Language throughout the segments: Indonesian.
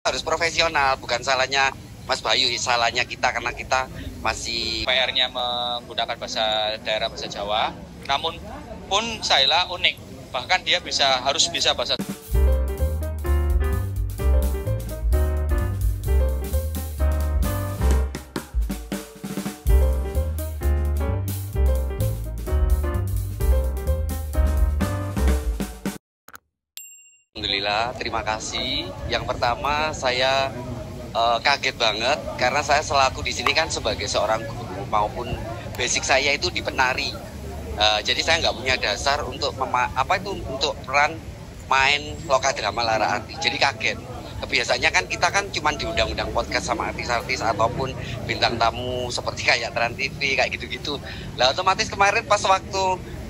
harus profesional, bukan salahnya Mas Bayu, salahnya kita karena kita masih PR-nya menggunakan bahasa daerah, bahasa Jawa. Namun pun Saila unik, bahkan dia harus bisa bahasa. Alhamdulillah, terima kasih. Yang pertama saya kaget banget karena saya selaku di sini kan sebagai seorang guru maupun basic saya itu di penari. Jadi saya nggak punya dasar untuk untuk peran main lokadrama Lara Arti. Jadi kaget. Kebiasaannya kan kita kan cuma diundang-undang podcast sama artis-artis ataupun bintang tamu seperti kayak Trans TV kayak gitu-gitu. Lah otomatis kemarin pas waktu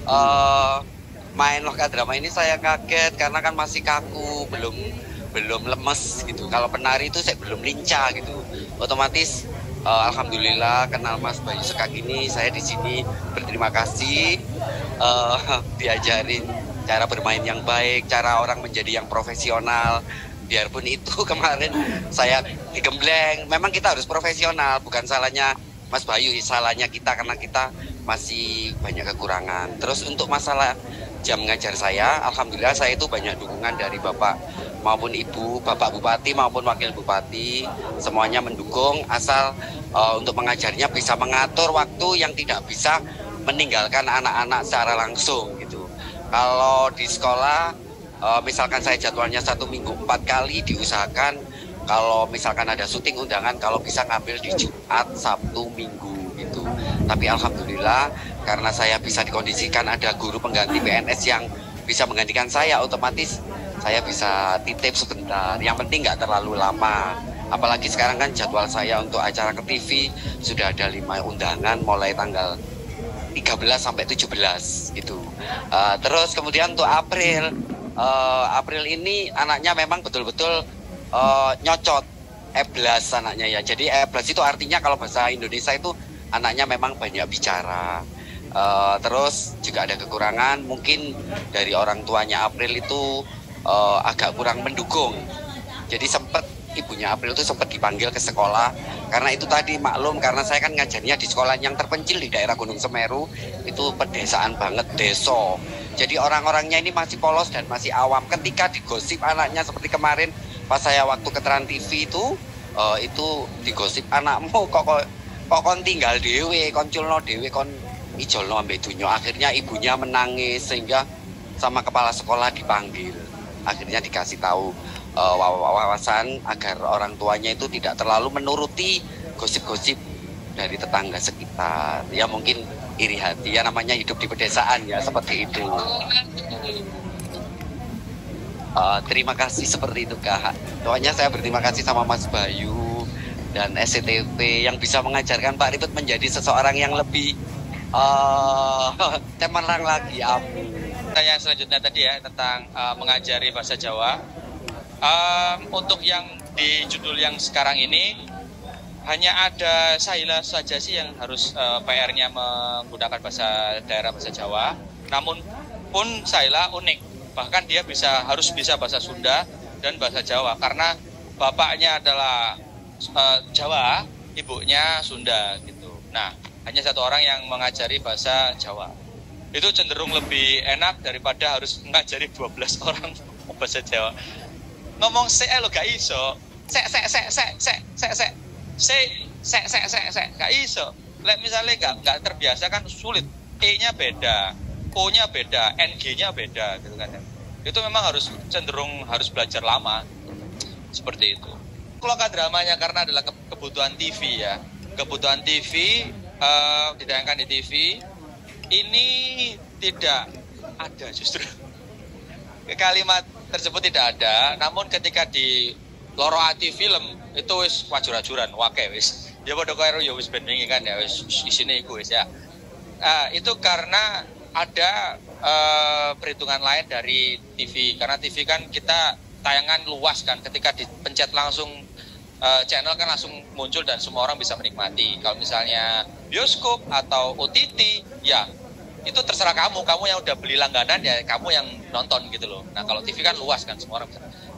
main lokadrama ini saya kaget karena kan masih kaku, belum lemes gitu. Kalau penari itu saya belum lincah gitu. Otomatis alhamdulillah kenal Mas Bayu Sekak ini, saya di sini berterima kasih diajarin cara bermain yang baik, cara orang menjadi yang profesional. Biarpun itu kemarin saya digembleng, memang kita harus profesional, bukan salahnya Mas Bayu, salahnya kita karena kita masih banyak kekurangan. Terus untuk masalah jam ngajar saya, alhamdulillah saya itu banyak dukungan dari Bapak maupun Ibu, Bapak Bupati maupun Wakil Bupati, semuanya mendukung asal untuk mengajarnya bisa mengatur waktu yang tidak bisa meninggalkan anak-anak secara langsung gitu. Kalau di sekolah, misalkan saya jadwalnya 1 minggu 4 kali, diusahakan kalau misalkan ada syuting undangan, kalau bisa ngambil di Jumat, Sabtu, Minggu gitu. Tapi alhamdulillah karena saya bisa dikondisikan ada guru pengganti PNS yang bisa menggantikan saya, otomatis saya bisa titip sebentar. Yang penting nggak terlalu lama. Apalagi sekarang kan jadwal saya untuk acara ke TV sudah ada 5 undangan mulai tanggal 13 sampai 17 gitu. Terus kemudian untuk April ini anaknya memang betul-betul nyocot E+ anaknya ya. Jadi E+ itu artinya kalau bahasa Indonesia itu anaknya memang banyak bicara. Terus juga ada kekurangan mungkin dari orang tuanya April itu agak kurang mendukung. Jadi ibunya April itu sempat dipanggil ke sekolah karena itu tadi maklum karena saya kan ngajarnya di sekolah yang terpencil di daerah Gunung Semeru, itu pedesaan banget, deso. Jadi orang-orangnya ini masih polos dan masih awam. Ketika digosip anaknya seperti kemarin pas saya waktu ke Trans TV itu digosip anakmu kok kon tinggal dewe, kon culno dewe, kon ijolno ambek dunyo. Akhirnya ibunya menangis sehingga sama kepala sekolah dipanggil. Akhirnya dikasih tahu wawasan agar orang tuanya itu tidak terlalu menuruti gosip-gosip dari tetangga sekitar. Ya mungkin iri hati, ya namanya hidup di pedesaan ya seperti itu. Terima kasih seperti itu Kak. Pokoknya saya berterima kasih sama Mas Bayu dan SCTV yang bisa mengajarkan Pak Ribet menjadi seseorang yang lebih cemerlang lagi. Amin. Yang selanjutnya tadi ya tentang mengajari bahasa Jawa. Untuk yang di judul yang sekarang ini hanya ada Saila saja sih yang harus PR-nya menggunakan bahasa daerah, bahasa Jawa. Namun pun Saila unik, bahkan dia harus bisa bahasa Sunda dan bahasa Jawa karena bapaknya adalah Jawa, ibunya Sunda gitu. Nah, hanya satu orang yang mengajari bahasa Jawa. Itu cenderung lebih enak daripada harus mengajari 12 orang bahasa Jawa. Ngomong lo gak iso. Gak iso. Misalnya gak terbiasa kan sulit. E-nya beda, O-nya beda, NG-nya beda gitu kan. Itu memang cenderung harus belajar lama. Seperti itu. Lokadramanya karena adalah kebutuhan TV ya. Kebutuhan TV ditayangkan di TV. Ini tidak ada justru. Kalimat tersebut tidak ada, namun ketika di loro ati film itu wis wajur-wajuran wake wis. Ya padha karo ya wis ben wingi kan ya wis isine iku wis ya. Itu karena ada perhitungan lain dari TV. Karena TV kan kita tayangan luas kan, ketika dipencet langsung channel kan langsung muncul dan semua orang bisa menikmati. Kalau misalnya bioskop atau OTT ya itu terserah kamu yang udah beli langganan ya kamu yang nonton gitu loh. Nah kalau TV kan luas kan semua orang bisa.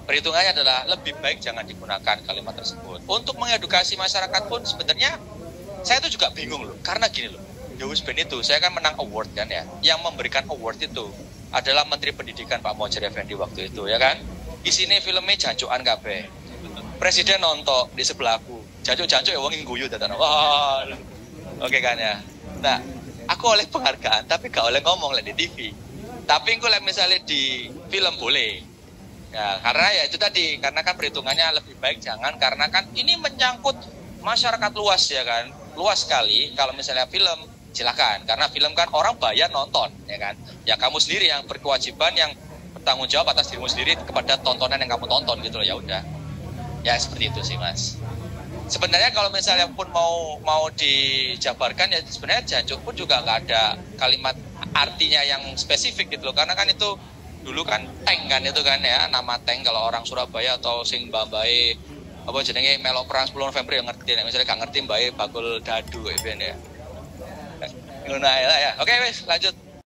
perhitungannya adalah lebih baik jangan digunakan kalimat tersebut. Untuk mengedukasi masyarakat pun sebenarnya saya tuh juga bingung loh, karena gini loh, The Husband itu saya kan menang award kan ya, yang memberikan award itu adalah Menteri Pendidikan Pak Muhadjir Effendi waktu itu ya kan. Di sini filmnya jancukan kabeh. Presiden nonton di sebelahku, jancuk-jancuk ya wong guyu datang. Wah, oke kan ya. Nah, aku oleh penghargaan tapi gak oleh ngomong lah di TV. Tapi aku misalnya di film boleh. Ya, karena ya itu tadi, karena kan perhitungannya lebih baik jangan, karena kan ini menyangkut masyarakat luas ya kan. Luas sekali. Kalau misalnya film silakan, karena film kan orang bayar nonton ya kan. Ya kamu sendiri yang berkewajiban, yang bertanggung jawab atas dirimu sendiri kepada tontonan yang kamu tonton gitu loh, ya udah. Ya seperti itu sih Mas. Sebenarnya kalau misalnya pun mau dijabarkan ya sebenarnya jancuk pun juga nggak ada kalimat artinya yang spesifik gitu loh, karena kan itu dulu kan tank kan itu kan ya, nama tank kalau orang Surabaya atau sing mbambae apa jenenge melok perang 10 November yang ngerti, misalnya gak ngerti mbae bakul dadu ya. Ngono ae lah ya. Oke wis lanjut.